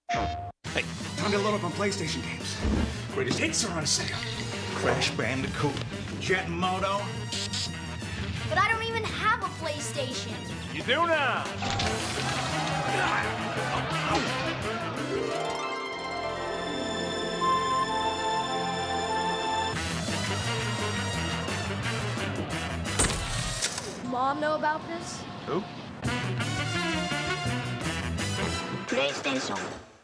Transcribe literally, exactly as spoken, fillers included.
Hey, time to load up on PlayStation games. Greatest hits are on sale. Crash Bandicoot, Jet Moto. But I don't even have a PlayStation. you do now. Mom know about this? Who? PlayStation.